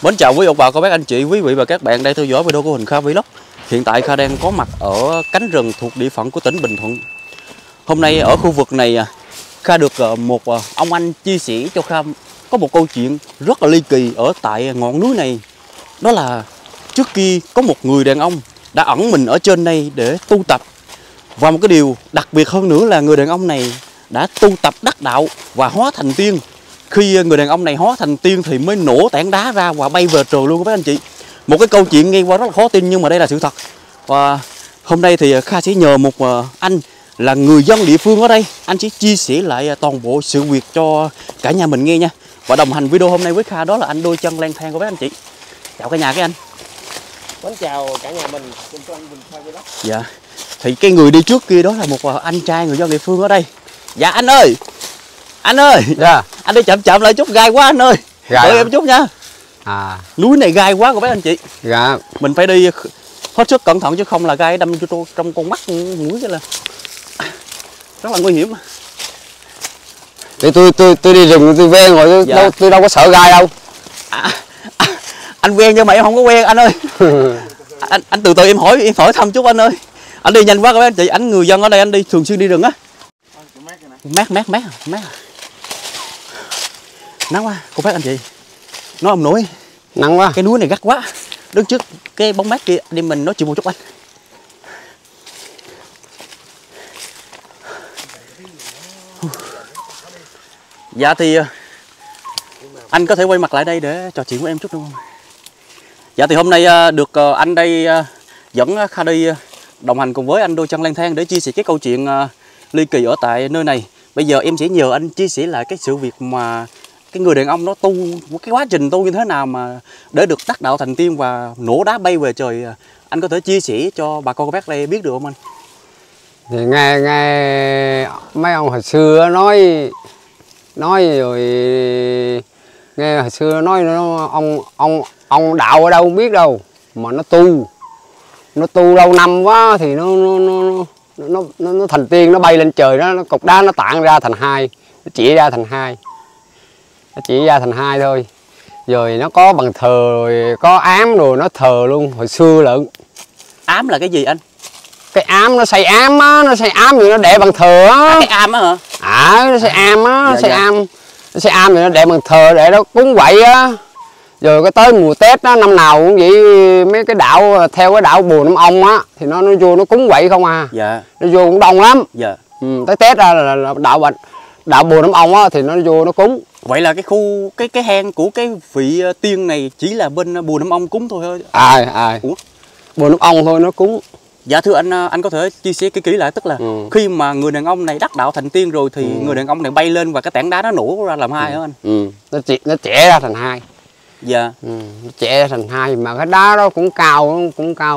Mến chào quý ông bà, cô bác, anh chị, quý vị và các bạn đang theo dõi video của Huỳnh Kha Vlog. Hiện tại Kha đang có mặt ở cánh rừng thuộc địa phận của tỉnh Bình Thuận. Hôm nay ở khu vực này Kha được một ông anh chia sẻ cho Kha có một câu chuyện rất là ly kỳ ở tại ngọn núi này. Đó là trước kia có một người đàn ông đã ẩn mình ở trên đây để tu tập. Và một cái điều đặc biệt hơn nữa là người đàn ông này đã tu tập đắc đạo và hóa thành tiên. Khi người đàn ông này hóa thành tiên thì mới nổ tảng đá ra và bay về trời luôn các anh chị. Một cái câu chuyện nghe qua rất là khó tin nhưng mà đây là sự thật. Và hôm nay thì Kha sẽ nhờ một anh là người dân địa phương ở đây. Anh sẽ chia sẻ lại toàn bộ sự việc cho cả nhà mình nghe nha. Và đồng hành video hôm nay với Kha đó là anh Đôi Chân Lang Thang của các anh chị. Chào cả nhà các anh. Mến chào cả nhà mình, cùng cho anh Huỳnh Kha Vlog. Dạ. Thì cái người đi trước kia đó là một anh trai người dân địa phương ở đây. Dạ anh ơi. Anh ơi. Dạ. Anh đi chậm chậm lại chút, gai quá anh ơi. Gai đợi em chút nha. Núi này gai quá của các anh chị. Dạ. Mình phải đi hết sức cẩn thận chứ không là gai đâm cho trong con mắt mũi cái là rất là nguy hiểm. Thì tôi đi rừng tôi ven rồi tôi đâu có sợ gai đâu. Anh quen nhưng mà em không có quen anh ơi. anh từ từ em hỏi thăm chút anh ơi. Anh đi nhanh quá các anh chị, anh người dân ở đây, anh đi thường xuyên đi rừng á. Mát. Nắng quá cô bác anh chị. Nói ông nổi. Nắng quá. Cái núi này gắt quá. Đứng trước cái bóng mát kia đi mình nói chuyện một chút anh. Dạ thì anh có thể quay mặt lại đây để trò chuyện với em chút đúng không? Dạ thì hôm nay được anh đây dẫn Kha đi đồng hành cùng với anh Đôi Chân Lang Thang để chia sẻ cái câu chuyện ly kỳ ở tại nơi này. Bây giờ em sẽ nhờ anh chia sẻ lại cái sự việc mà cái người đàn ông nó tu, cái quá trình tu như thế nào mà để được đắc đạo thành tiên và nổ đá bay về trời. Anh có thể chia sẻ cho bà con cô bác đây biết được không anh? Thì nghe mấy ông hồi xưa nói rồi, nghe hồi xưa nói nó ông đạo ở đâu không biết đâu mà nó tu lâu năm quá thì nó thành tiên, nó bay lên trời, nó cục đá nó tản ra thành hai, nó chỉ ra thành hai thôi. Rồi nó có bằng thờ rồi có ám rồi nó thờ luôn hồi xưa lận. Ám là cái gì anh? Cái ám nó xây ám á, nó xây ám rồi nó để bằng thờ á. Cái ám á hả? Nó xây ám á, dạ. nó xây ám rồi nó để bằng thờ để nó cúng quậy á. Rồi cái tới mùa Tết á, năm nào cũng vậy, mấy cái đạo theo cái đạo Bùa Năm Ông á thì nó vô nó cúng quậy không à. Dạ. Nó vô cũng đông lắm. Dạ. Tới Tết ra là đạo Bùa Năm Ông á thì nó vô nó cúng. Vậy là cái khu cái hang của cái vị tiên này chỉ là bên Bùa Năm Ông cúng thôi. Ủa? Bùa Năm Ông thôi nó cúng. Dạ thưa anh có thể chia sẻ kỹ lại, tức là khi mà người đàn ông này đắc đạo thành tiên rồi thì người đàn ông này bay lên và cái tảng đá nó nổ ra làm hai hả anh? Nó chẻ ra thành hai. Dạ. Nó chẻ ra thành hai mà cái đá đó cũng cao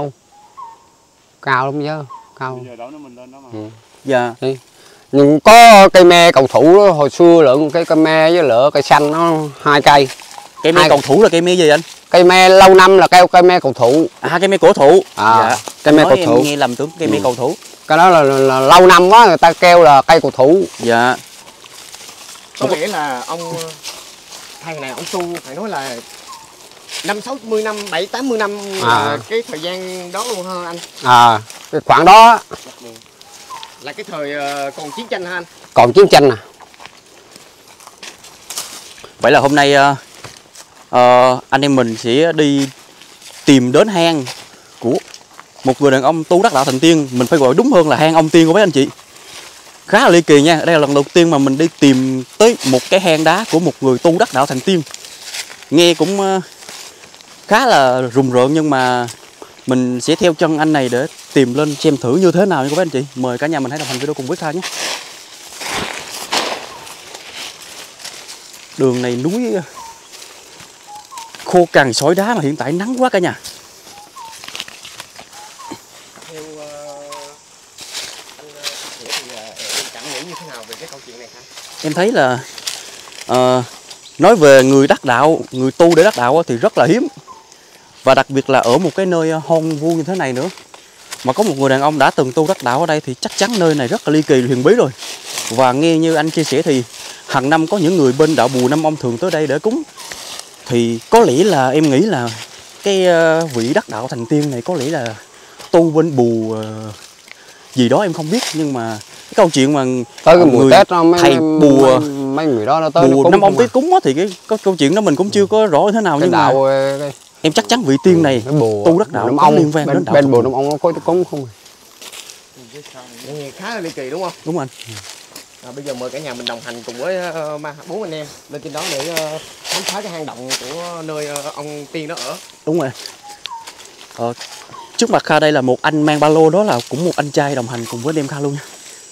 lắm chứ, cao. Bây giờ đổ nó mình lên đó mà. Dạ. Nhưng có cây me cầu thủ đó, hồi xưa lượng cây me với lửa cây xanh nó hai cây. Cây me cầu thủ là cây me gì anh? Cây me lâu năm là cây me cầu thủ. Cây me cổ thụ. Dạ. Cây me cầu thủ. Em nghe lầm tưởng cây me cầu thủ. Cái đó là lâu năm quá người ta kêu là cây cầu thủ. Dạ. Có nghĩa là ông thằng này ông tu phải nói là 50-60 năm, 70-80 năm cái thời gian đó luôn ha anh? Cái khoảng đó là cái thời còn chiến tranh ha anh? Còn chiến tranh Vậy là hôm nay anh em mình sẽ đi tìm đến hang của một người đàn ông tu đắc đạo thành tiên. Mình phải gọi đúng hơn là hang ông tiên của mấy anh chị. Khá là ly kỳ nha. Đây là lần đầu tiên mà mình đi tìm tới một cái hang đá của một người tu đắc đạo thành tiên. Nghe cũng khá là rùng rợn nhưng mà mình sẽ theo chân anh này để tìm lên xem thử như thế nào nha các anh chị. Mời cả nhà mình hãy đồng hành video cùng với Kha nhé. Đường này núi khô cằn sỏi đá mà hiện tại nắng quá cả nhà. Theo anh thì em cảm nghĩ như thế nào về cái câu chuyện này ha? Em thấy là nói về người đắc đạo, người tu để đắc đạo thì rất là hiếm. Và đặc biệt là ở một cái nơi hoang vu như thế này nữa. Mà có một người đàn ông đã từng tu đắc đạo ở đây thì chắc chắn nơi này rất là ly kỳ huyền bí rồi. Và nghe như anh chia sẻ thì hàng năm có những người bên đạo Bùa Năm Ông thường tới đây để cúng. Thì có lẽ là em nghĩ là cái vị đắc đạo thành tiên này có lẽ là tu bên bùa gì đó em không biết, nhưng mà cái câu chuyện mà tới cái mùa Tết đó, thầy bùa mấy người đó nó tới bùa năm ông tới cúng á, thì cái câu chuyện đó mình cũng chưa có rõ thế nào, nhưng mà em chắc chắn vị tiên này tu đắc đạo có liên quan đến đạo. Bên bùa năm ông nó có cúng không? Khá là ly kỳ đúng không? Đúng anh. Bây giờ mời cả nhà mình đồng hành cùng với bốn anh em lên trên đó để khám phá cái hang động của nơi ông tiên đó ở. Đúng rồi. Trước mặt Kha đây là một anh mang ba lô, đó là cũng một anh trai đồng hành cùng với anh em Kha luôn nha.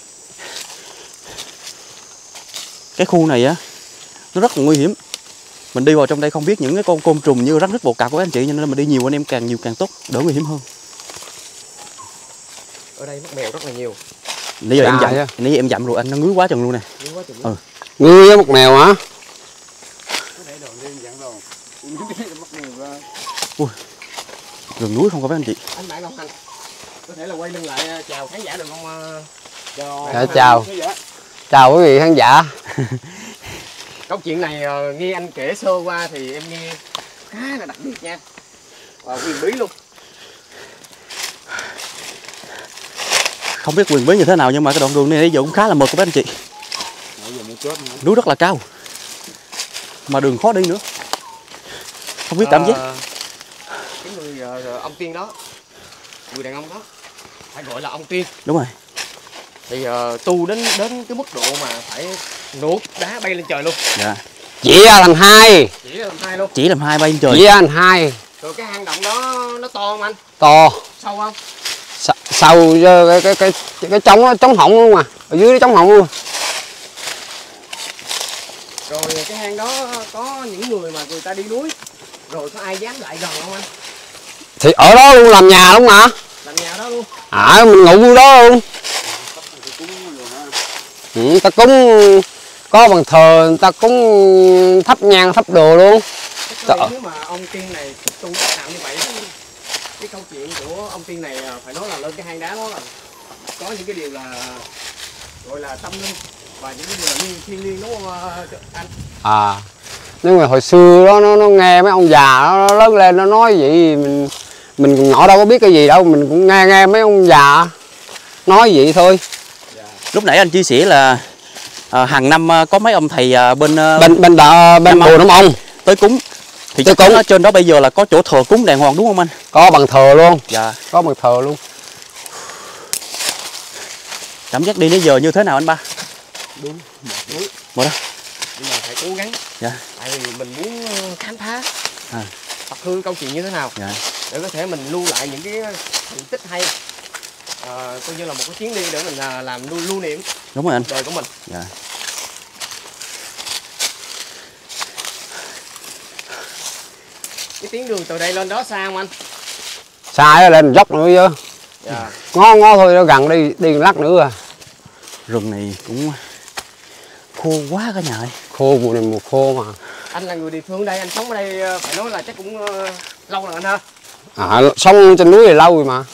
Cái khu này á nó rất là nguy hiểm. Mình đi vào trong đây không biết những cái con côn trùng như rắn rít bồ cạp của các anh chị, nên mình đi nhiều anh em càng nhiều càng tốt, đỡ nguy hiểm hơn. Ở đây mắc mèo rất là nhiều. Nãy giờ em dặm rồi anh, nó ngứa quá chừng luôn nè. Ngứa với mắc mèo hả? Ui, rừng núi không có mấy anh chị. Anh bạn đồng hành có thể là quay lưng lại chào khán giả được không? Chào quý vị khán giả. Câu chuyện này nghe anh kể sơ qua thì em nghe khá là đặc biệt nha, và huyền bí luôn. Không biết huyền bí như thế nào, nhưng mà cái đoạn đường này giờ cũng khá là mượt của mấy anh chị. Núi rất là cao mà đường khó đi nữa, không biết cảm giác. Cái người ông tiên đó, người đàn ông đó phải gọi là ông tiên. Đúng rồi. Thì tu đến cái mức độ mà phải nuốt đá bay lên trời luôn. Dạ. Chỉ làm hai. Chỉ làm hai luôn. Chỉ làm hai bay lên trời. Chỉ làm hai. Rồi cái hang động đó nó to không anh? To. Sâu không? Sâu cái trống nó trống họng luôn mà, ở dưới nó trống họng luôn. Rồi cái hang đó có những người mà người ta đi núi, rồi có ai dám lại gần không anh? Thì ở đó luôn, làm nhà luôn mà. Làm nhà đó luôn. Mình ngủ đó luôn. Ta cúng có bàn thờ, người ta cúng thắp nhang thắp đồ luôn. Nếu mà ông tiên này tu đắc đạo như vậy, cái câu chuyện của ông tiên này phải nói là lên cái hang đá đó là có những cái điều là gọi là tâm linh và những cái điều là thiêng liêng đúng không anh? Nhưng mà hồi xưa đó nó nghe mấy ông già nó lớn lên nó nói vậy, mình còn nhỏ đâu có biết cái gì đâu, mình cũng nghe mấy ông già nói vậy thôi. Lúc nãy anh chia sẻ là hàng năm có mấy ông thầy bên bùa năm ông tới cúng, thì chắc chắn trên đó bây giờ là có chỗ thờ cúng đàng hoàng đúng không anh? Có bàn thờ luôn. Dạ. Có bàn thờ luôn. Cảm giác đi đến giờ như thế nào anh ba? Đúng, một đó. Nhưng mà phải cố gắng. Dạ. Tại vì mình muốn khám phá thật hư câu chuyện như thế nào. Dạ. Để có thể mình lưu lại những cái thành tích hay. Coi như là một cái chuyến đi để mình làm lưu niệm. Đúng rồi anh. Đời của mình. Dạ. Cái tuyến đường từ đây lên đó xa không anh? Xa lên dốc nữa chứ. Dạ. Ngó thôi, nó gần đi lát nữa à. Rừng này cũng khô quá cả nhà ơi. Khô, mùa này mùa khô mà. Anh là người địa phương đây, anh sống ở đây phải nói là chắc cũng lâu rồi anh ha? Sống trên núi này lâu rồi mà.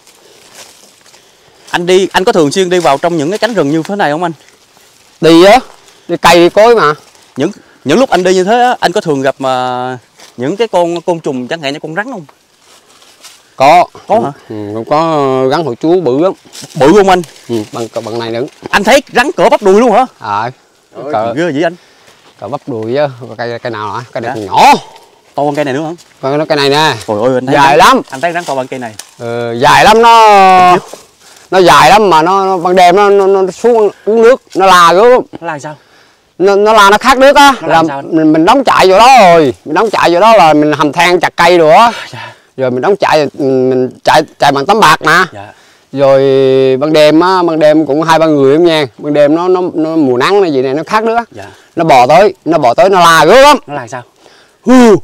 Anh có thường xuyên đi vào trong những cái cánh rừng như thế này không anh? Đi á, đi cây đi cối mà. Những lúc anh đi như thế á, anh có thường gặp những cái con côn trùng chẳng hạn như con rắn không? Có hả? Có rắn hội chúa bự lắm. Bự không anh? Bằng này nữa. Anh thấy rắn cỡ bắp đùi luôn hả? Cỡ ghê vậy anh? Cỡ bắp đùi chứ. Cây nào hả? Cây này còn nhỏ. To hơn cây này nữa hả? Cây này nè. Trời ơi, anh thấy dài lắm. Anh thấy rắn to bằng cây này. Dài lắm, nó dài lắm mà nó ban đêm nó xuống uống nước, nó la gớm. Nó la sao? Nó la, nó khát nước á, là mình đóng trại vô đó rồi, mình đóng trại vô đó là mình hầm than chặt cây rồi á. Dạ. Rồi mình đóng trại, mình chạy bằng tấm bạc mà. Dạ. Rồi ban đêm cũng 2-3 người em nha. Ban đêm nó mùa nắng này gì này nó khát nước á. Dạ. Nó bò tới nó la gớm lắm. Nó la sao? Ghê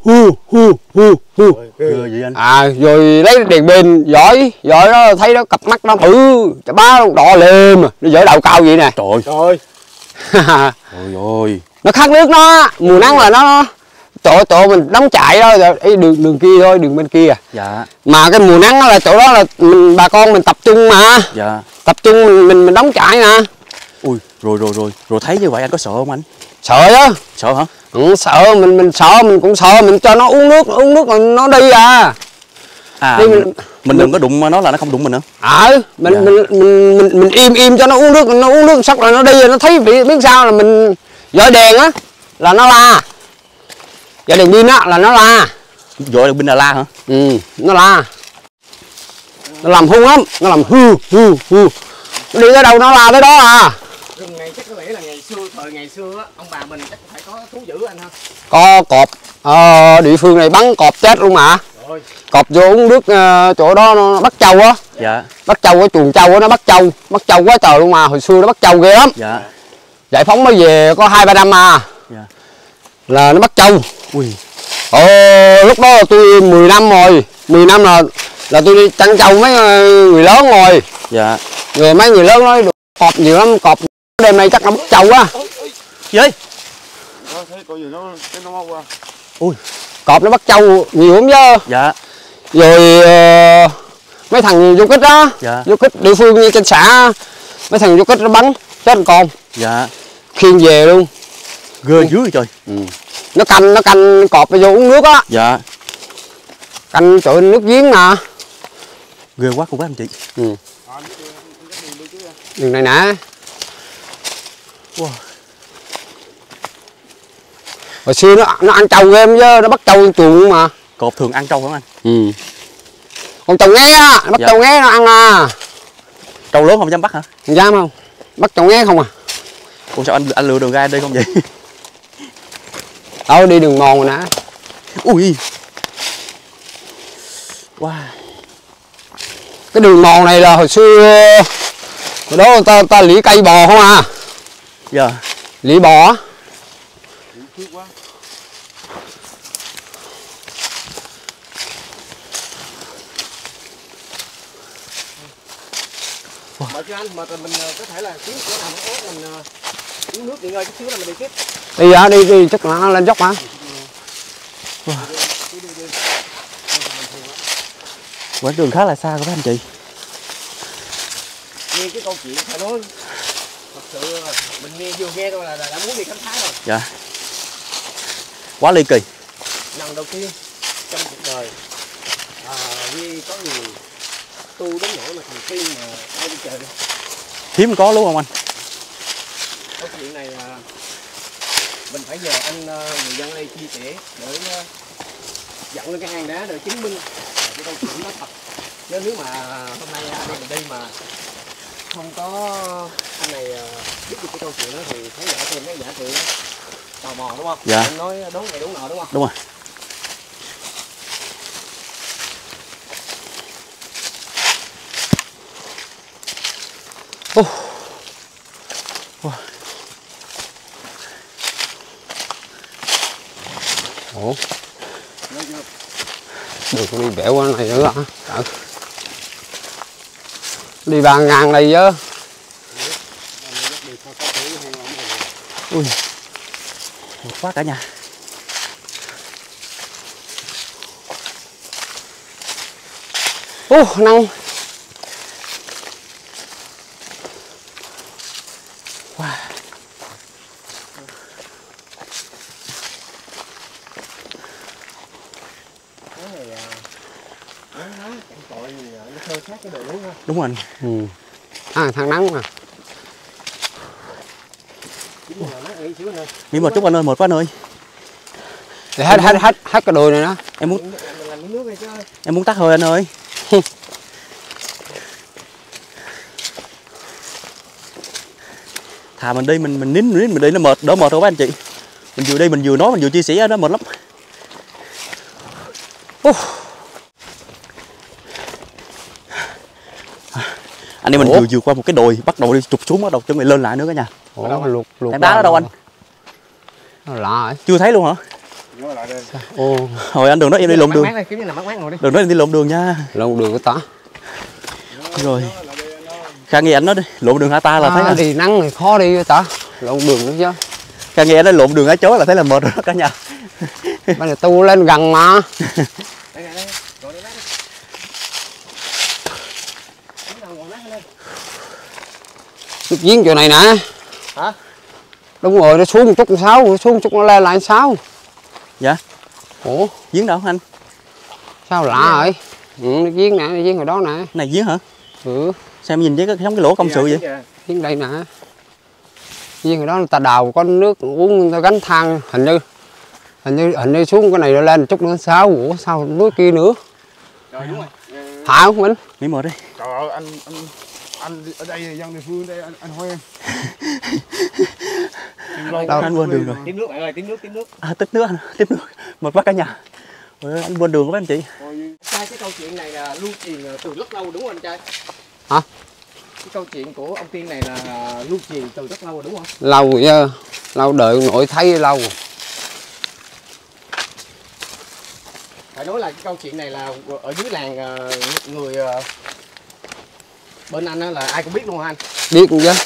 vậy anh? Rồi lấy đèn pin giỏi đó, thấy nó cặp mắt nó chả bá đỏ lềm, nó giỏi đầu cao vậy nè. Trời ơi. Nó khát nước nó, mùa nắng là nó chỗ mình đóng trại đó, đường kia thôi, đường bên kia. Dạ. Mà cái mùa nắng là chỗ đó là bà con mình tập trung mà. Dạ. Tập trung mình đóng trại nè. Ui, rồi thấy như vậy anh có sợ không anh? Sợ chứ. Sợ hả? Không sợ, mình sợ, mình cũng sợ, mình cho nó uống nước rồi nó đi à. À, Đi mình đừng có đụng nó là nó không đụng mình nữa. Mình im cho nó uống nước xong rồi nó đi rồi nó thấy biết sao là mình dọi đèn á là nó la. Dọi đèn pin á là nó la. Dội đèn pin là la hả? Ừ, nó la. Nó làm hung lắm, nó làm hư. Nó đi tới đâu nó la tới đó à. Rừng này chắc có lẽ là thời ngày xưa á, ông bà mình chắc phải có thú dữ anh ha. Có cọp, địa phương này bắn cọp chết luôn mà. Rồi. Cọp vô uống nước chỗ đó nó bắt trâu á. Dạ. Bắt trâu ở chuồng trâu á, nó bắt trâu quá trời luôn mà, hồi xưa nó bắt trâu ghê lắm. Dạ. Giải phóng mới về có 2-3 năm à. Dạ. Là nó bắt trâu. Ui. Lúc đó là tôi 10 năm rồi, 10 năm là tôi đi chăn trâu mấy người lớn rồi. Dạ. Rồi mấy người lớn nói cọp nhiều lắm, cọp đêm nay chắc nó bắt trâu á. Gì? Thấy coi gì nó mau qua. Ui, cọp nó bắt trâu nhiều lắm chứ. Dạ. Rồi mấy thằng du kích đó, Dạ. du kích địa phương như trên xã, mấy thằng du kích nó bắn chết con. Dạ. Khiêng về luôn. Ghê dữ vậy trời. Nó canh cọp vô uống nước á. Dạ. Canh chỗ nước giếng nè. Ghê quá cô bác anh chị. Đường này nè. Wow. Hồi xưa nó ăn trâu game chứ, nó bắt trâu chuồng mà. Cọp thường ăn trâu hả anh? Còn trâu nghe á, nó bắt trâu nghe nó ăn à. Trâu lớn không dám bắt hả? Không dám không? Bắt trâu nghe không à. Ủa sao anh lựa đường gai đây không vậy? Đâu đi đường mòn rồi nè. Ui. Wow. Cái đường mòn này là hồi xưa hồi đó ta lỉ cây bò không à. Dạ. Lỉ bò á. Mời cho anh, mà mình có thể là kiếm chỗ nào nó ép mình uống nước nghỉ ngơi chút xíu là mình đi tiếp. Đi chắc là nó lên dốc mà. Quãng đường khá là xa của các anh chị. Nghe cái câu chuyện phải nói thật sự mình vừa nghe thôi là đã muốn đi khám phá rồi. Dạ. Quá ly kỳ. Lần đầu tiên trong cuộc đời Duy có người tu đến nỗi mà thành tiên mà ai đi trời. Hiếm có đúng không anh? Câu chuyện này mình phải nhờ anh người dân đây chia sẻ để dẫn lên cái hang đá để chứng minh là cái câu chuyện nó thật. Nếu mà hôm nay anh em mình đi mà không có anh này biết được cái câu chuyện đó thì khán giả thêm cái giả trị tò mò đúng không? Dạ. Anh nói đúng này đúng nọ đúng không? Đúng rồi. Ủa? Đừng có đi bẻo qua này nữa hả? Đi 3.000 đây chứ. Ui. Một quá cả nhà. Năng. Wow. Đúng rồi anh. Thằng nắng mà. Nghỉ một chút anh ơi, mệt quá anh ơi. Để hết cái đùi này đó. Em muốn tắt hơi anh ơi. Thà mình đi mình nín mình đi nó mệt, đỡ mệt rồi các anh chị. Mình vừa đi mình vừa nói mình vừa chia sẻ nó mệt lắm. Anh em mình vừa vượt qua một cái đồi, bắt đầu đi trục xuống, bắt đầu chuẩn bị lên lại nữa cả nhà. Luộc Tảng đá đó đâu anh? Nó lạ rồi. Chưa thấy luôn hả? Hồi anh đừng nói em đi lộn đường. Đừng nói em đi lộn đường nha. Lộn đường của ta. Rồi. Khang nghe anh nói đi, lộn đường hả ta là thấy là đi nắng thì khó đi ta. Lộn đường nữa chứ. Khang nghe anh nói lộn đường hả chó là thấy là mệt rồi đó cả nhà. Bây giờ tu lên gần mà. Nước giếng chỗ này nè. Hả? Đúng rồi, nó xuống một chút 6, nó xuống một chút nó lên lại 6. Dạ. Ủa, Giếng đâu anh? sao lạ vậy? Ừ, giếng nè, giếng hồi đó nè. Này giếng hả? Ừ, Xem nhìn với cái giống cái lỗ công sự vậy. giếng đây nè. Giếng hồi đó người ta đào có nước uống, người ta gánh thang, hình như xuống cái này rồi lên một chút nữa 6. Ủa sao núi kia nữa? Rồi đúng rồi. Hả không Minh? Mỹ mời đi. Trời ơi anh ở đây dân địa phương đây anh hỏi em. Đâu anh quên đường rồi. Tím nước bạn ơi, tím nước. À, tích nước anh, tích nước. Một bác cả nhà. Ôi, anh quên đường của mấy anh chị. Trai, cái câu chuyện này là lưu truyền từ rất lâu đúng không anh trai? Hả? Cái câu chuyện của ông Tiên này là lưu truyền từ rất lâu rồi đúng không? Lâu rồi, lâu đợi nội thấy lâu. Phải nói là cái câu chuyện này là ở dưới làng người bên anh là ai cũng biết luôn hả anh? Biết không chứ?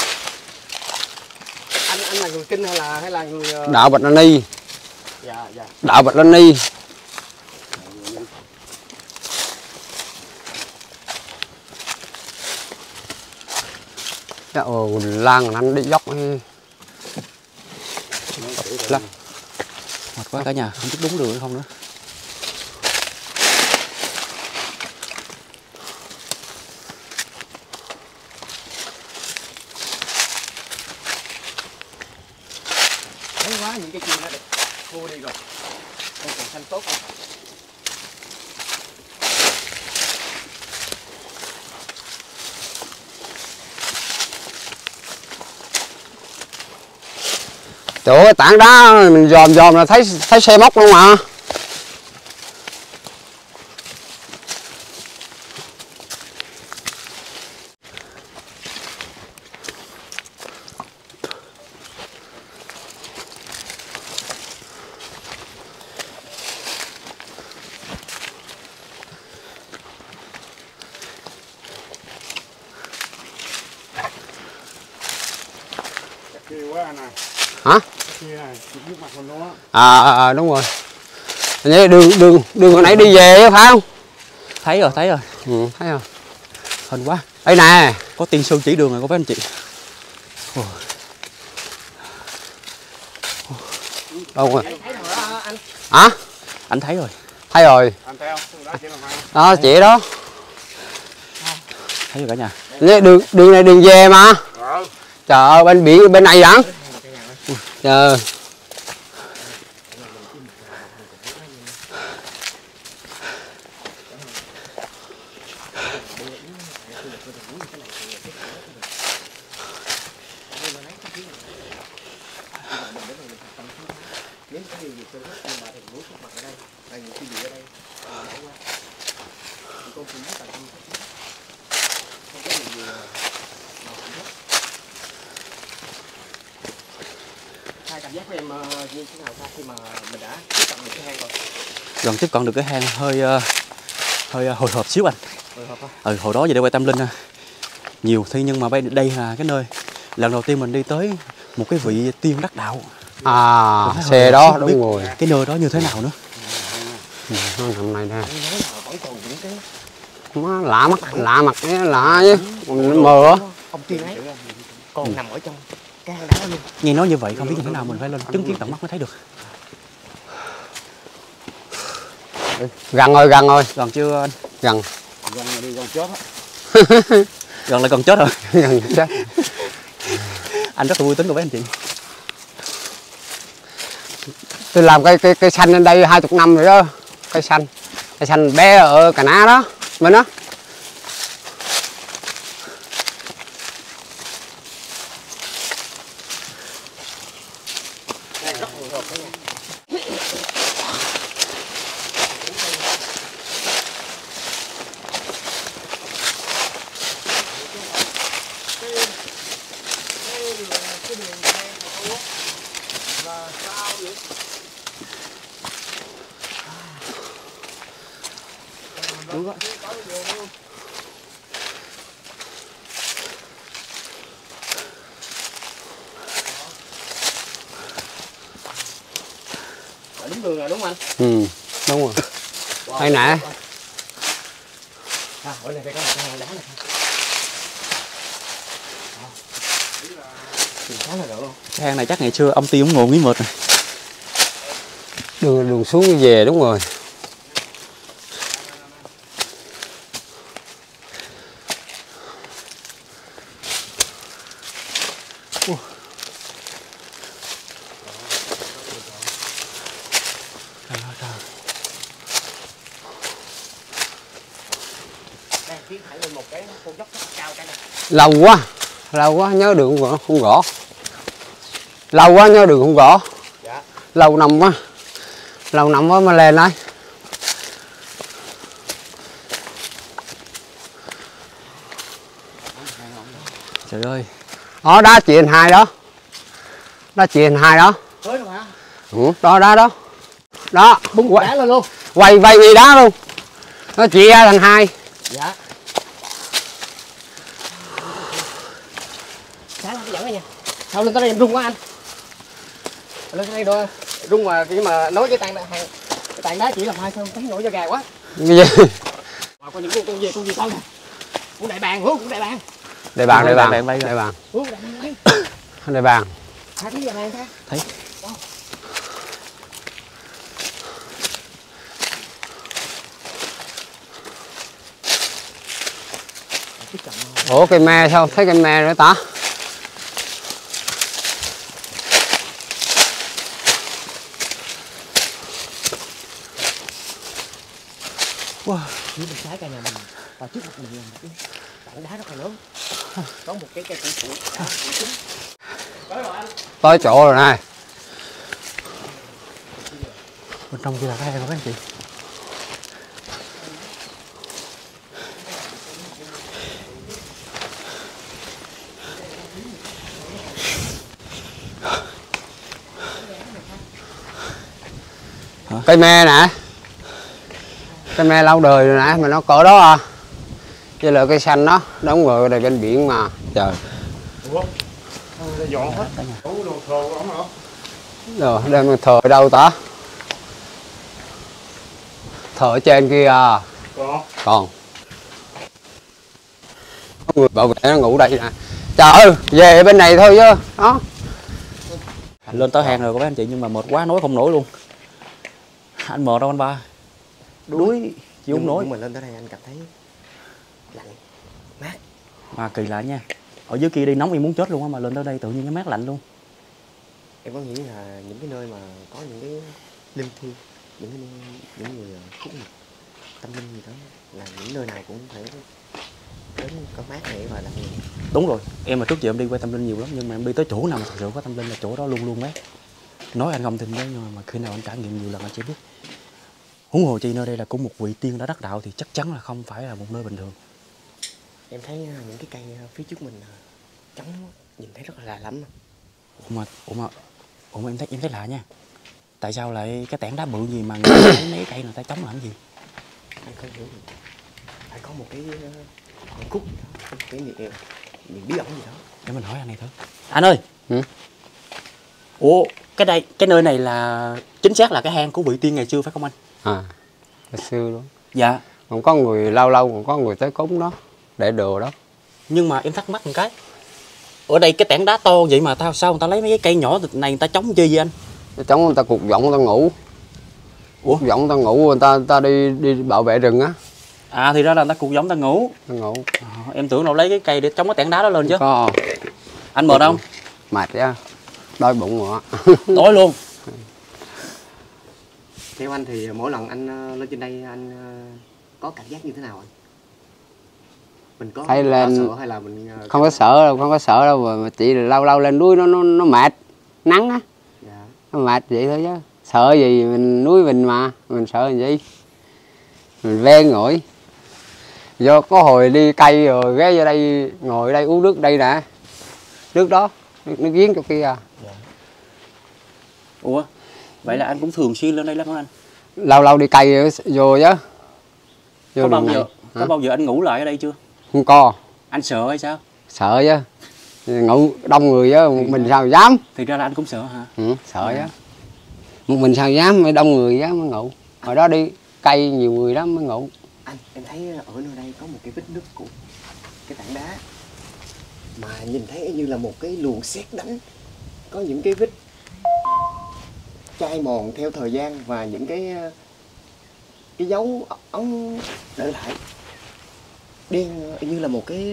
Anh là người Kinh hay là người Đạo Bạch Đa Ni. Dạ. Đạo Bạch Đa Ni. Ồ, Lan anh đi dốc lắm. Mệt quá cả nhà, không biết đúng đường hay không nữa. thấy quá những cái kia nó được khô đi rồi. Không còn xanh tốt không? Trời ơi, tảng đá mình dòm là thấy xe móc luôn mà. Kia quá anh à. Hả? Kia này, trước mặt mình luôn á. Đúng rồi. Như đường hồi nãy đi về phải không? Thấy rồi. Ừ, thấy rồi. Hên quá. Đây nè. Có Tiên Sơn chỉ đường rồi có mấy anh chị. Đâu rồi? Thấy rồi đó anh. Hả? Anh thấy rồi. Thấy rồi. Anh thấy không? Đó chỉ là hai. Đó, chị đó. Thấy rồi cả nhà. Như đường này đường về mà. Trời ơi, bên biển bên này hả? Trời. Hai cảm giác của em như thế nào khi mà mình đã tiếp cận được cái hang rồi? Gần tiếp cận được cái hang hơi hồi hộp xíu anh. Hồi hộp hả? Hồi đó về đây quay tâm linh nhiều thi, nhưng mà đây là cái nơi lần đầu tiên mình đi tới một cái vị tiên đắc đạo. Xe đó đúng rồi. Cái nơi đó như thế nào nữa? Nó nằm này nè. Vẫn còn những cái Nó lạ mặt cái lạ chứ. Mờ á. ông Tiên ấy còn nằm ở trong cái hang đá luôn. Nghe nói như vậy không biết như thế nào, mình phải lên chứng kiến tận mắt mới thấy được. Gần rồi. Gần chưa anh? Gần. Gần là đi gần chết á. Gần là gần chết rồi. Gần chết. Anh rất là vui tính của mấy anh chị. Tôi làm cây xanh lên đây 20 năm rồi đó. Cây xanh bé ở Cà Ná đó. Bên đó. Đúng đường rồi đúng không anh? Ừ, đúng rồi. Đây nè. À, ở đây phải có một cái hang đá này. khá là rộng luôn. Cái hang này chắc ngày xưa ông Tiên ông ngồi nghỉ mệt rồi. Đường xuống về đúng rồi. Đây, tiến thẳng lên một cái con dốc rất cao cái này. Lâu quá nhớ đường không gõ. Lâu quá nhớ đường không gõ. Dạ. Lâu năm quá mà lên đấy. Trời ơi. Đó đá chuyền hai đó. Tới rồi hả? Ừ, đó. Đó, Bung đá lên luôn. quay vì đá luôn. Nó chia ra thành hai. Dạ. Sáng lắm, dẫn đây nha. Sao lên tới đây em rung quá anh. Lên tới đây rồi. Rung mà khi mà nói cái tàn đá chỉ làm hai không thấy nổi da gà quá. Cái gì? Mà có những con gì con nè. Con đại bàng, cũng đại bàng. Đại bàng. Đại bàng. Đại bàng đấy. Đại bàng. Thấy đại bàng ta? Thấy. Ủa cây me sao thấy cây me nữa ta? Wow. Phía bên trái cây nhà mình và trước mặt mình là một cái tảng đá rất là lớn. Có một cái cây củ chính. Tới rồi anh. Tới chỗ rồi này. Bên trong kia là cái hang của các anh chị. Cây me nè. Cây me lâu đời rồi nè, mà nó cỡ đó à. Chứ là cây xanh đó, đóng người đây bên biển mà. Trời. Ủa? Dọn hết. Ủa đồ thờ của ổng hả? Rồi, đem thờ ở đâu ta? Thờ ở trên kia à. Còn. Có người bảo vệ nó ngủ đây nè. Trời ơi, về bên này thôi chứ. Đó. Lên tới hang rồi các anh chị, nhưng mà mệt quá nói không nổi luôn. Anh mệt đâu anh ba? Đuối chịu không nổi. Nhưng mà lên tới đây anh cảm thấy lạnh, mát. Mà kỳ lạ nha. Ở dưới kia đi nóng em muốn chết luôn á, mà lên tới đây tự nhiên cái mát lạnh luôn. Em có nghĩ là những cái nơi mà có những cái linh thiêng, những người khúc mật, tâm linh gì đó là những nơi nào cũng phải đến có mát để mà làm gì. Đúng rồi, em mà trước giờ em đi qua tâm linh nhiều lắm, nhưng mà em đi tới chỗ nào mà thật sự có tâm linh là chỗ đó luôn luôn mát. Nói anh không tin đấy, nhưng mà khi nào anh trải nghiệm nhiều lần anh sẽ biết. Huống hồ chi nơi đây là của một vị tiên đã đắc đạo thì chắc chắn là không phải là một nơi bình thường. Em thấy những cái cây phía trước mình trắng quá, nhìn thấy rất là lạ lắm. Ủa mà em thấy lạ nha. Tại sao lại cái tảng đá bự gì mà người ta lấy mấy cây người ta chống làm gì? Anh không hiểu được. Phải có một cái cúc, một cái niềm bí ẩn gì đó. Để mình hỏi anh này thử. Anh ơi. Ừ? Ủa cái nơi này là chính xác là cái hang của vị tiên ngày xưa phải không anh? À, hồi xưa luôn. Dạ. Còn có người lâu còn có người tới cúng đó, để đồ đó. Nhưng mà em thắc mắc một cái. Ở đây cái tảng đá to vậy mà sao người ta lấy mấy cái cây nhỏ này người ta chống chơi gì anh? Chống người ta cục giọng người ta ngủ. Ủa? Giọng người ta ngủ, người ta đi bảo vệ rừng á. À thì ra là người ta cục giọng người ta ngủ. Em tưởng đâu lấy cái cây để chống cái tảng đá đó lên chứ. Có. Anh mệt không? Mệt á. Đói bụng rồi á. Đói luôn. Theo anh thì mỗi lần anh lên trên đây anh có cảm giác như thế nào anh? Mình có sợ hay là mình không có sợ đâu, mà chỉ là lâu lên núi nó mệt, nắng á. Dạ. Nó mệt vậy thôi chứ. Sợ gì, mình núi mình mà, mình sợ gì. Mình ven ngồi. Do có hồi đi cây rồi ghé vô đây ngồi đây uống nước đây nè. Nước đó, nước giếng chỗ kia à. Dạ. Ủa, vậy là anh cũng thường xuyên lên đây lắm hả anh? Lâu đi cây vô chứ. Có bao giờ anh ngủ lại ở đây chưa? Không có. Anh sợ hay sao? Sợ chứ. Ngủ đông người chứ, một mình sao dám. Thì ra là anh cũng sợ hả? Ừ, sợ chứ. Một mình sao dám, mới đông người dám mới ngủ. Hồi đó đi cây nhiều người lắm mới ngủ. Anh, em thấy ở nơi đây có một cái vết nứt của cái tảng đá. mà nhìn thấy như là một cái luồng sét đánh, có những cái vết chai mòn theo thời gian và những cái dấu ống để lại đen như là một cái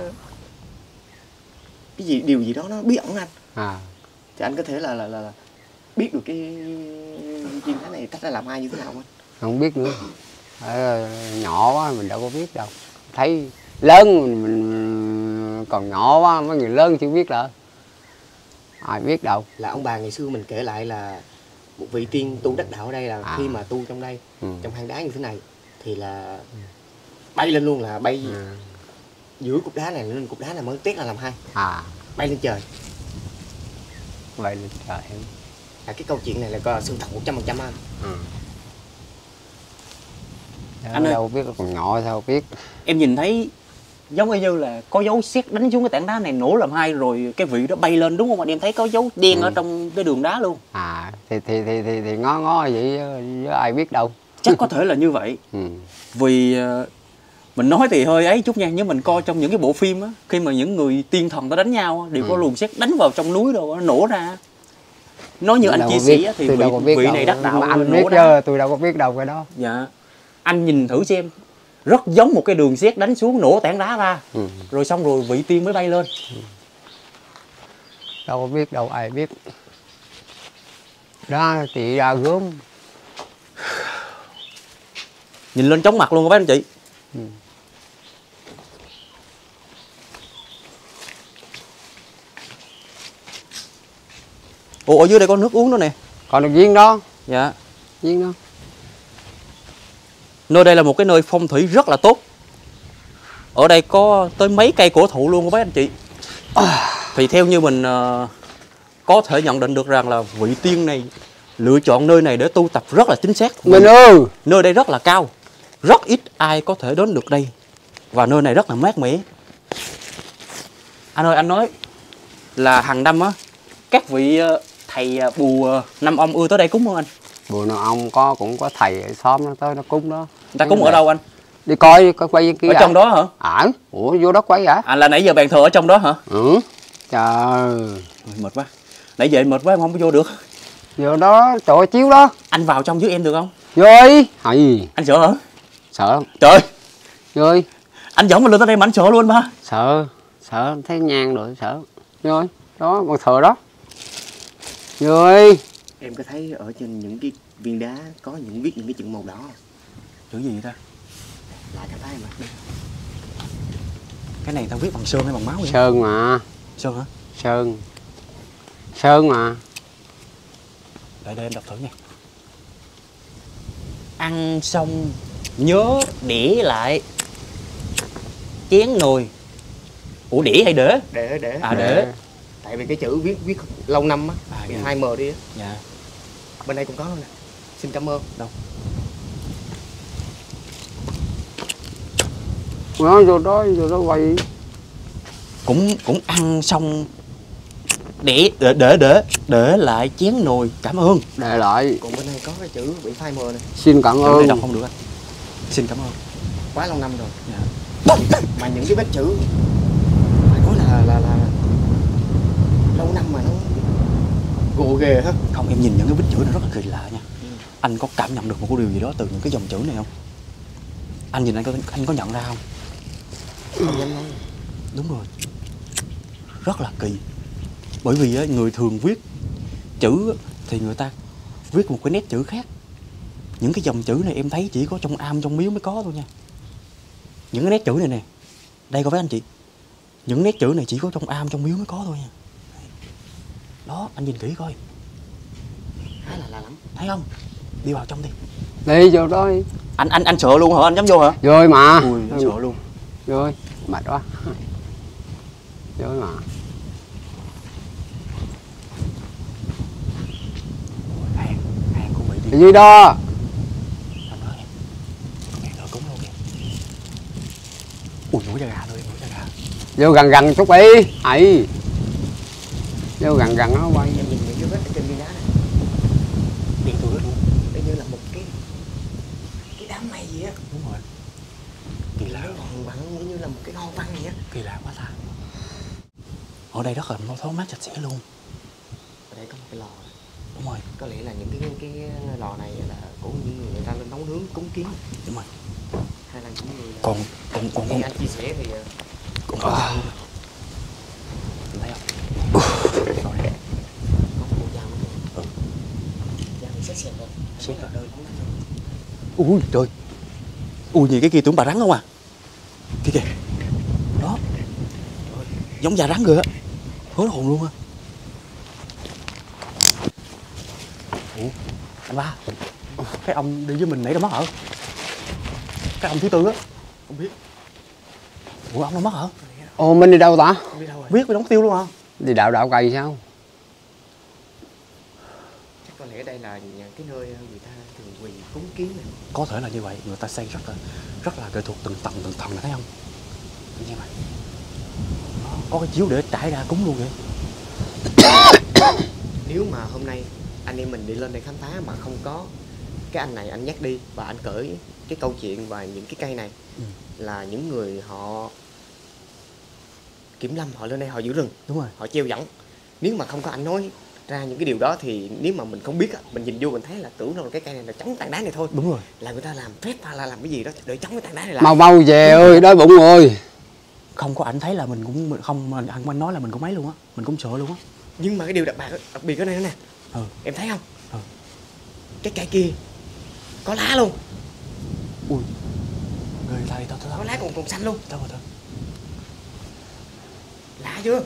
gì điều gì đó nó bí ẩn anh. Thì anh có thể là biết được cái viên đá này cách ra làm ai như thế nào anh? Không biết nữa. Nhỏ quá mình đâu có biết đâu. Thấy lớn mình còn nhỏ quá, mấy người lớn chưa biết đâu. Ai biết đâu. Là ông bà ngày xưa mình kể lại là một vị tiên tu đắc đạo ở đây là khi mà tu trong đây, trong hang đá như thế này thì là bay lên luôn, là bay giữa cục đá này lên cục đá này mới tét là làm hai. Bay lên trời. Bay lên trời. Cái câu chuyện này là có sự thật 100% anh. Anh đâu biết, còn nhỏ sao biết. Em nhìn thấy giống như là có dấu sét đánh xuống cái tảng đá này nổ làm hai rồi cái vị đó bay lên đúng không anh? Em thấy có dấu đen ở trong cái đường đá luôn. Thì ngó vậy chứ ai biết đâu. Chắc có thể là như vậy. Vì mình nói thì hơi ấy chút nha, nhưng mình coi trong những cái bộ phim á, khi mà những người tiên thần ta đánh nhau đều có luồng sét đánh vào trong núi rồi nó nổ ra. Nói như anh chia sẻ thì vị này đắc đạo mà anh nổ biết chứ, tôi đâu có biết đâu cái đó. Dạ. Anh nhìn thử xem, rất giống một cái đường sét đánh xuống nổ tảng đá ra. Rồi xong rồi vị tiên mới bay lên. Đâu có biết đâu, ai biết. Đó chị ra gớm. Nhìn lên chóng mặt luôn các anh chị. Ồ, ở dưới đây có nước uống đó nè. Còn được viên đó. Dạ. Viên đó. Nơi đây là một cái nơi phong thủy rất là tốt. Ở đây có tới mấy cây cổ thụ luôn các anh chị. Thì theo như mình có thể nhận định được rằng là vị tiên này lựa chọn nơi này để tu tập rất là chính xác. Mình ơi, nơi đây rất là cao, rất ít ai có thể đến được đây. Và nơi này rất là mát mẻ. Anh ơi, anh nói là hàng năm á, các vị thầy bùa Năm Ông ưa tới đây cúng không anh? bùa nào ông cũng có thầy ở xóm nó tới nó cúng đó. Người ta cúng ở đâu anh? Đi coi quay kia. Ở trong đó hả? Ủa vô đó quay hả? À là nãy giờ bàn thờ ở trong đó hả? Trời. Mệt quá. Nãy giờ mệt quá em không có vô được. Vô đó, trời ơi, chiếu đó. Anh vào trong với em được không? Vô đi. Anh sợ hả? Sợ lắm. Trời. Vô đi. Anh dẫn mình lên tới đây mà anh sợ luôn ba. Sợ thấy nhang rồi sợ. Vô đi. Đó, bàn thờ đó. Vô đi. Em có thấy ở trên những cái viên đá có viết những cái chữ màu đỏ không? Chữ gì vậy ta? Là cái tay mà. Cái này tao viết bằng sơn hay bằng máu vậy? Sơn mà. Sơn hả? Sơn mà. Để em đọc thử nha. Ăn xong nhớ đĩa lại chén nồi. Ủa đĩa hay đế? Để. À đế. Tại vì cái chữ viết lâu năm á, dạ. 2M đi á. Dạ. Bên đây cũng có luôn nè. Xin cảm ơn. Đâu? Nó vô đó quay. Cũng ăn xong để lại chén nồi cảm ơn. Để lại. Còn bên đây có cái chữ bị phai mờ này. Xin cảm ơn. Đây đọc không được anh. Xin cảm ơn. Quá lâu năm rồi. Dạ. Mà những cái vết chữ phải nói là lâu năm mà nó gồ ghề ha. Không, em nhìn những cái vết chữ nó rất là kỳ lạ nha. Anh có cảm nhận được một cái điều gì đó từ những cái dòng chữ này không? Anh nhìn anh có nhận ra không? Không dám nói. Đúng rồi. Rất là kỳ. Bởi vì người thường viết chữ thì người ta viết một cái nét chữ khác. Những cái dòng chữ này em thấy chỉ có trong am trong miếu mới có thôi nha. Những cái nét chữ này nè. Đây có phải anh chị? Những nét chữ này chỉ có trong am trong miếu mới có thôi nha. Đó, anh nhìn kỹ coi. Khá là lạ lắm. Thấy không? Đi vào trong đi. Đi vô đó đi. Anh sợ luôn hả? Anh dám vô hả? Vô mà. Ui, anh sợ luôn. Vô, mệt quá. Vô mà. Hàng của bị Cái gì đó? Anh nói nghe thở cúng luôn kìa. Ui, nổi da gà thôi, nổi da gà. Vô gần chút đi. Vô gần nó quay. Em nhìn những cái vết ở trên viên đá này. Điện tôi hết luôn. Đây như là một cái đám mây gì á. Đúng rồi. Kỳ lạ. Nó vặn như là một cái ngôi văn vậy á. Kỳ lạ quá ta. Ở đây rất là thoáng mát sạch sẽ luôn. Ở đây có một cái lò. Đúng rồi. Có lẽ là những cái lò này là của những người ta lên nấu nướng cúng kiến. Đúng rồi. Hay là những người Còn nghe anh chia sẻ thì còn thấy không? có một con dao nữa. Dao này xét rồi. Xét rồi. Đời không đánh được. Ui trời. Ui gì cái kia tưởng bà rắn không à? Kìa kìa. Đó. Giống da rắn rồi á. Hớn hồn luôn á. Ủa anh ba, cái ông đi với mình nãy đâu mất hả? Cái ông thứ tư á. Không biết. Ủa ông đâu mất hả? Ồ mình đi đâu ta? Không biết đâu rồi. Viết với đóng tiêu luôn hả? Đi đạo cây sao? Chắc có lẽ đây là cái nơi người ta thường quỳ cúng kiến này. Có thể là như vậy, người ta xây rất là nghệ thuật từng tầng này thấy không? Anh xem này. Đó, có cái chiếu để trải ra cúng luôn vậy. Nếu mà hôm nay anh em mình đi lên đây khám phá mà không có cái anh này anh nhắc đi và anh cởi cái câu chuyện và những cái cây này là những người họ kiểm lâm, họ lên đây họ giữ rừng, Đúng rồi. họ treo dẫn. Nếu mà không có anh nói ra những cái điều đó thì nếu mà mình không biết mình nhìn vô mình thấy là tưởng đâu là cái cây này là chống tảng đá này thôi. Đúng rồi. Là người ta làm phép hay là làm cái gì đó để chống cái tảng đá này lại. Mau mau về ơi, đói bụng rồi. Không có ảnh thấy là mình cũng không, mà anh nói là mình cũng mấy luôn á, mình cũng sợ luôn á. Nhưng mà cái điều đặc biệt ở đây nè. Em thấy không? Cái cây kia có lá luôn. Ui. Người ta đi tao Có lá còn xanh luôn. Tao tao. Lạ chưa?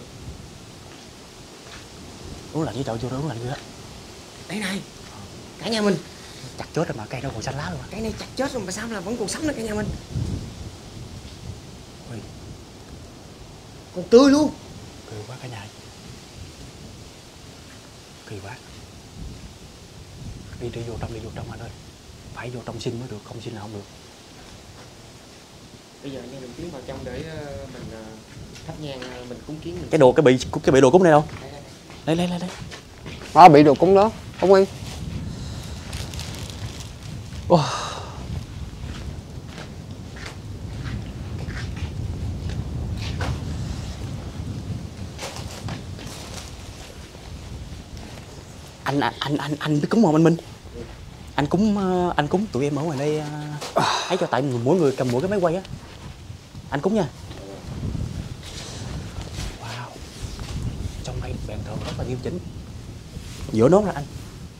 Uống lạnh với cậu vô đó, uống lạnh chưa á. Đây này. Cả nhà mình. Chặt chết rồi mà cây đâu còn xanh lá luôn à. Cái này chặt chết rồi mà sao là vẫn còn sống nữa cả nhà mình. Ui. Còn tươi luôn. Kỳ quá cả nhà. Kỳ quá. Đi vô trong anh ơi. Phải vô trong xin mới được, không xin là không được. Bây giờ anh em mình tiến vào trong để mình thắp nhang, mình cúng kiến mình. Cái bị đồ cúng này đâu? Đây. Lấy. Đó bị đồ cúng đó, không yên. Anh biết cúng không anh Minh? Anh cúng tụi em ở ngoài đây ấy cho, tại mỗi người cầm mỗi cái máy quay á. Anh cúng nha. Wow. Trong đây bàn thờ rất là nghiêm chỉnh. Giữa nốt ra anh.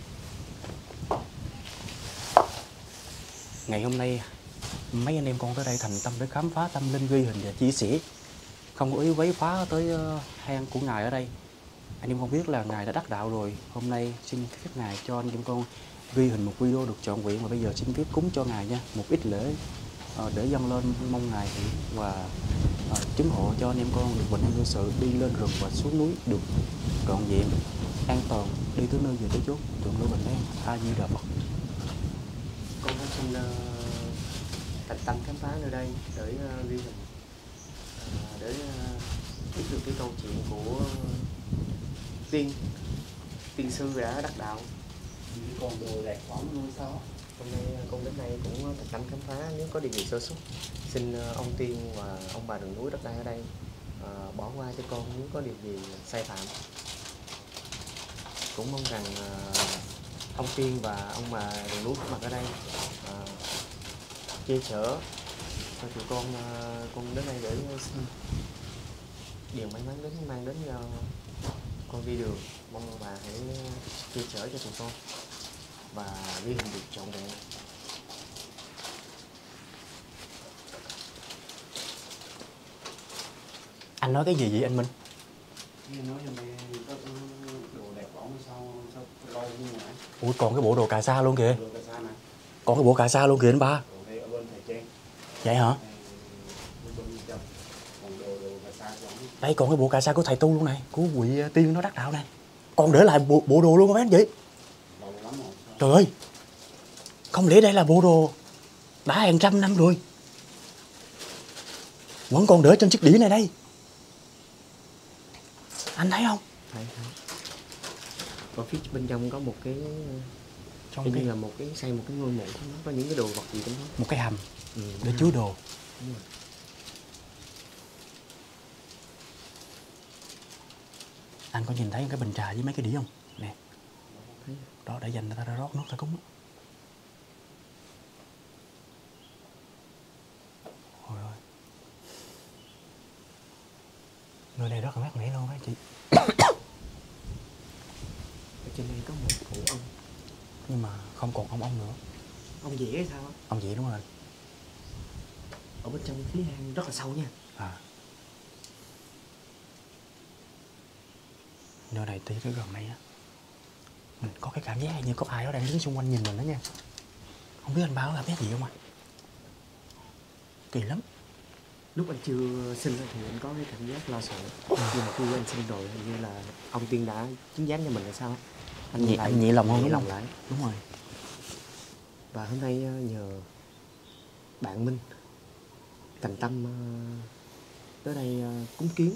Ngày hôm nay mấy anh em con tới đây thành tâm để khám phá tâm linh, ghi hình và chia sẻ, không có ý quấy phá tới hang của ngài ở đây. Anh em con biết là ngài đã đắc đạo rồi. Hôm nay xin phép ngài cho anh em con ghi hình một video được trọn vẹn, và bây giờ xin phép cúng cho ngài nha, một ít lễ để dâng lên, mong ngài hiểu và chứng hộ cho anh em con được bình an vô sự, đi lên rừng và xuống núi được trọn vẹn, an toàn, đi tới nơi về tới chốn, trường lưu bình an. A Di Đà Phật. Con cũng xin thành tâm khám phá nơi đây để ghi hình, để biết được cái câu chuyện của tiên sư đã đắc đạo. Con đồ đẹp võng nuôi sao? Hôm nay con đến đây cũng thành tâm khám phá, nếu có điều gì sơ xuất xin ông tiên và ông bà rừng núi đất đai ở đây bỏ qua cho con nếu có điều gì sai phạm. Cũng mong rằng ông tiên và ông bà rừng núi có mặt ở đây che chở cho tụi con đến đây để xin điều may mắn mang đến con đi đường. Mong ông bà hãy che chở cho tụi con và ghi hình được trọn vẹn. Anh nói cái gì vậy anh Minh? Nói cho mày có đồ đẹp bóng sao lâu như vậy? Ui còn cái bộ đồ cà sa luôn kìa. Đồ cà sa này. Còn cái bộ cà sa luôn kìa anh ba. Đồ đây ở bên thầy Trang. Vậy hả? Còn đồ cà sa giống. Đây còn cái bộ cà sa của thầy tu luôn này, của vị tiên nó đắc đạo này. Còn để lại bộ đồ luôn các anh chị. Lâu lắm rồi. Trời ơi. Không lẽ đây là bộ đồ đã hàng trăm năm rồi. Vẫn còn để trên chiếc đĩa này đây. Anh thấy không? Thấy. Ở phía bên trong có một cái Trong như là một cái xây một cái ngôi mộ, nó có những cái đồ vật gì trong đó. một cái hầm để chứa đồ. Anh có nhìn thấy cái bình trà với mấy cái đĩa không? Nè. Đó, để dành người ta ra rót nước ta cúng. Ôi ơi. Nơi này rất là mát mẻ luôn á chị. Ở trên đây có một cụ ông. Nhưng mà không còn ông nữa. Ông dễ hay sao? Ông vậy đúng rồi. Ở bên trong phía hang rất là sâu nha. À. Nơi này tới cái gần này á, mình có cái cảm giác như có ai đó đang đứng xung quanh nhìn mình đó nha. Không biết anh Ba có cảm giác gì không ạ? Kỳ lắm. Lúc anh chưa sinh ra thì anh có cái cảm giác lo sợ. Nhưng mà khi anh sinh rồi hình như là ông tiên đã chứng giám cho mình là sao? Anh nhẹ lòng hơn đúng lòng không? lại. Đúng rồi. Và hôm nay nhờ bạn Minh thành tâm tới đây cúng kiến.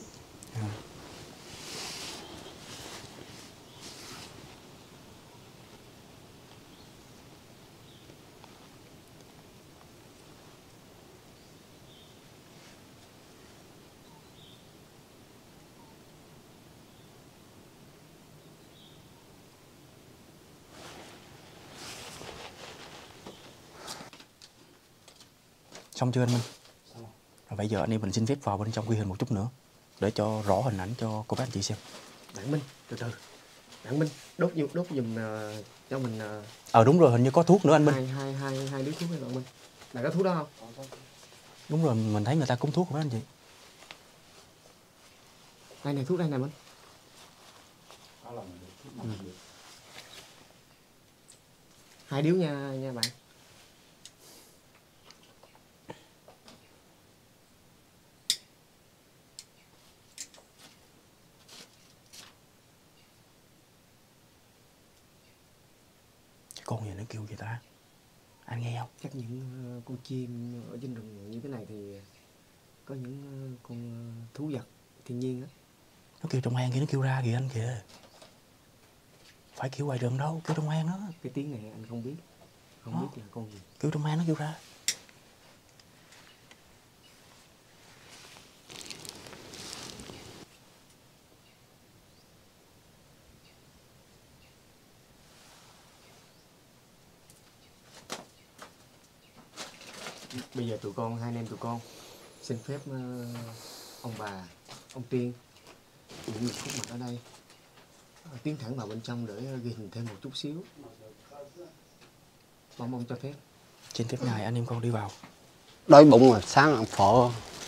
Xong chưa anh Minh? Rồi bây giờ anh em mình xin phép vào bên trong ghi hình một chút nữa để cho rõ hình ảnh cho cô bác anh chị xem. Bạn Minh, từ từ. Bạn Minh, đốt giùm cho mình Đúng rồi, hình như có thuốc nữa anh Minh. hai đứa thuốc này bạn Minh. Là có thuốc đó không? Đúng rồi, mình thấy người ta cúng thuốc của bác anh chị. Đây này, thuốc đây nè Minh. Hai điếu nha bạn. Cái con gì nó kêu vậy ta? Anh nghe không? Chắc những con chim ở trên rừng như thế này thì có những con thú vật thiên nhiên á. Nó kêu trong hang kia, nó kêu ra kìa anh kìa. Phải kêu ngoài rừng đâu, kêu trong hang đó. Cái tiếng này anh không biết. Không biết là con gì. Kêu trong hang nó kêu ra. Bây giờ hai anh em tụi con xin phép ông bà, ông Tiên, những người có mặt ở đây tiến thẳng vào bên trong để ghi hình thêm một chút xíu. Mong ông cho phép. Xin phép ngài anh em con đi vào. Đói bụng rồi, sáng ăn phở.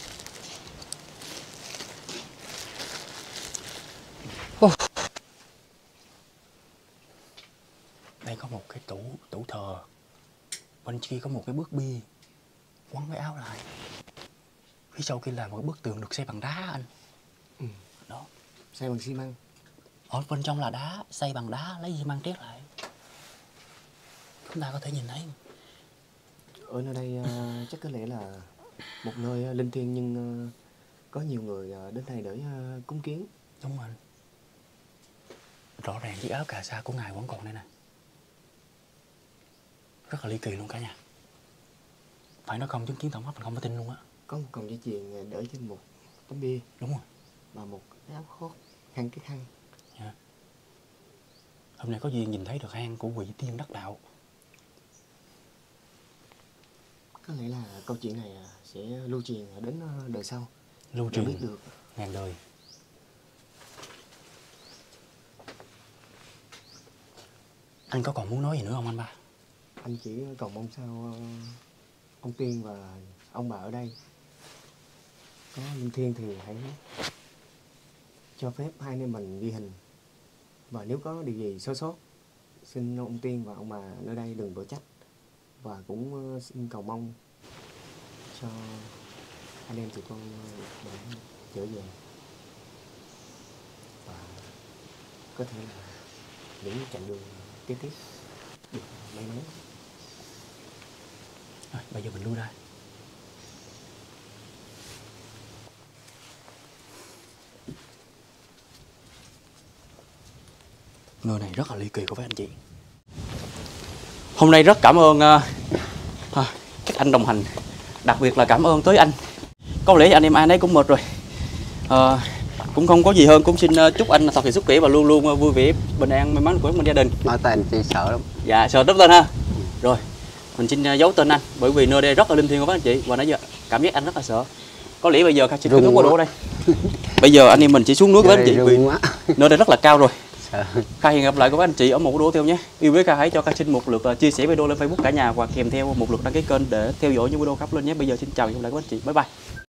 Đây có một cái tủ thờ. Bên kia có một cái bức bia quấn cái áo lại. Phía sau kia là một cái bức tường được xây bằng đá anh. Đó. Xây bằng xi măng. Ở bên trong là đá, xây bằng đá, lấy xi măng trét lại. Chúng ta có thể nhìn thấy. Ở nơi đây chắc có lẽ là một nơi linh thiêng, nhưng có nhiều người đến đây để cúng kiến. Đúng rồi anh. Rõ ràng chiếc áo cà sa của ngài vẫn còn đây nè. Rất là ly kỳ luôn cả nhà. Phải nói không chứng kiến tận mắt mình không có tin luôn á. Có một cọng dây chuyền để trên một tấm bia. Đúng rồi. Và một cái áo khoác, khăn cái khăn. Dạ. Hôm nay có duyên nhìn thấy được hang của quỷ tiên đắc đạo. Có lẽ là câu chuyện này sẽ lưu truyền đến đời sau. Lưu truyền biết được ngàn đời. Anh có còn muốn nói gì nữa không anh Ba? Anh chỉ cầu mong sao ông Tiên và ông bà ở đây có linh thiêng thì hãy cho phép hai anh em mình ghi hình. Và nếu có điều gì sơ sót, xin ông Tiên và ông bà nơi đây đừng đổ trách. Và cũng xin cầu mong cho anh em tụi con để trở về. Và có thể là những chặng đường kế tiếp được may mắn. Rồi, bây giờ mình lui ra. Nơi này rất là ly kỳ của các anh chị. Hôm nay rất cảm ơn các anh đồng hành. Đặc biệt là cảm ơn tới anh. Có lẽ anh em ai nấy cũng mệt rồi. cũng không có gì hơn, cũng xin chúc anh thật sự sức khỏe và luôn luôn vui vẻ, bình an, may mắn của mình gia đình. Nói tên chị sợ lắm. Dạ, sợ rất tên ha. Rồi, mình xin giấu tên anh, bởi vì nơi đây rất là linh thiêng của các anh chị, và nãy giờ cảm giác anh rất là sợ. Có lẽ bây giờ Kha xin kết thúc qua độ đây. Bây giờ anh em mình chỉ xuống núi với anh chị, vì nơi đây rất là cao rồi. Kha hẹn gặp lại các anh chị ở một video tiếp theo nhé. Yêu quý Kha hãy cho Kha xin một lượt chia sẻ video lên Facebook cả nhà, và kèm theo một lượt đăng ký kênh để theo dõi những video khác lên nhé. Bây giờ xin chào và hẹn gặp lại các anh chị. Bye bye.